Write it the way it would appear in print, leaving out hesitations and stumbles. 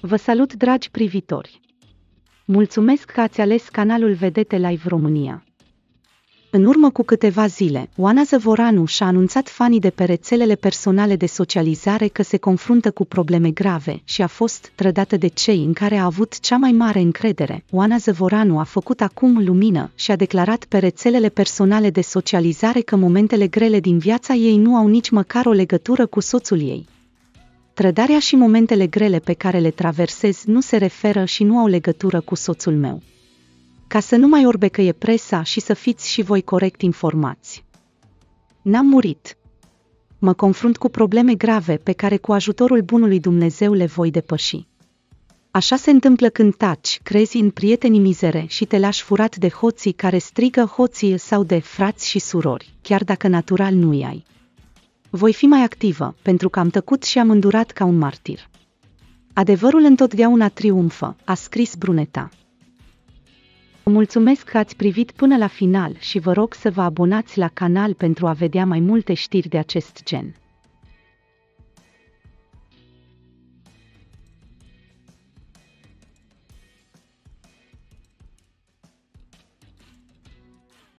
Vă salut, dragi privitori! Mulțumesc că ați ales canalul Vedete Live România. În urmă cu câteva zile, Oana Zăvoranu și-a anunțat fanii de pe rețelele personale de socializare că se confruntă cu probleme grave și a fost trădată de cei în care a avut cea mai mare încredere. Oana Zăvoranu a făcut acum lumină și a declarat pe rețelele personale de socializare că momentele grele din viața ei nu au nici măcar o legătură cu soțul ei. Trădarea și momentele grele pe care le traversez nu se referă și nu au legătură cu soțul meu. Ca să nu mai orbecăie presa și să fiți și voi corect informați. N-am murit. Mă confrunt cu probleme grave pe care cu ajutorul bunului Dumnezeu le voi depăși. Așa se întâmplă când taci, crezi în prietenii mizere și te lași furat de hoții care strigă hoții sau de frați și surori, chiar dacă natural nu-i ai. Voi fi mai activă, pentru că am tăcut și am îndurat ca un martir. Adevărul întotdeauna triumfă, a scris Bruneta. Vă mulțumesc că ați privit până la final și vă rog să vă abonați la canal pentru a vedea mai multe știri de acest gen.